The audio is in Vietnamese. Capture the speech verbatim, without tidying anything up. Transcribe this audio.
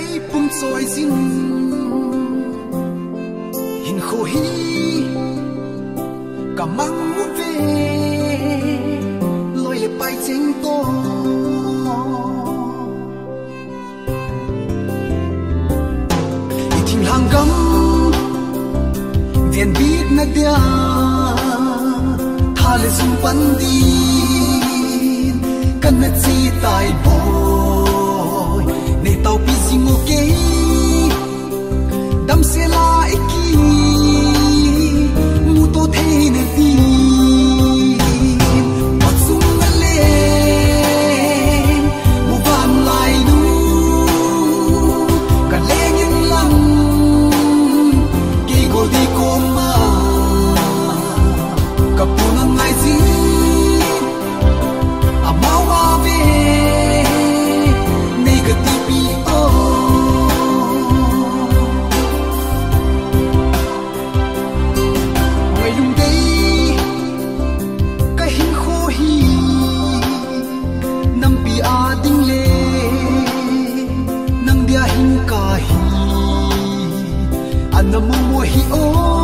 lấy bung trôi xin hình khô hi cả măng muốn về lôi lệ bay chính to thình hàng gấm viên biết na dia thà lệ sung bắn đi cần na chi tai boy nei tàu pi sing ok đam se la iki mu to the na đi bắt sung na le mu van lai nu cả le những lăng ki go đi ko ma cả pu na ngai gì a mau wa ve nei ga ti pi to ngày lung đây cái hình khô hi nam pi a ding le nang dia hình ka hi an na mu mo hi o